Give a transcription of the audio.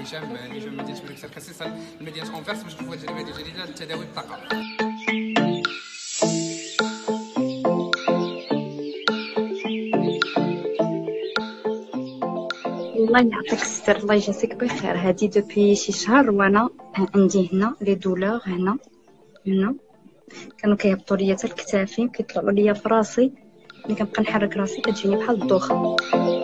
هشام اللي من مدينه بريكسل خصيصا لمدينه انفرس باش نشوفوا التجربه هذه جديده للتداوي بالطاقه. الله يعطيك الستر، الله يجازيك بخير. هادي دوبي شي شهر وانا عندي هنا لي دولور هنا كانوا كيهبطوا ليا حتى لكتافي وكيطلعوا ليا في راسي. ملي كنبقى نحرك راسي كتجيني بحال الدوخه.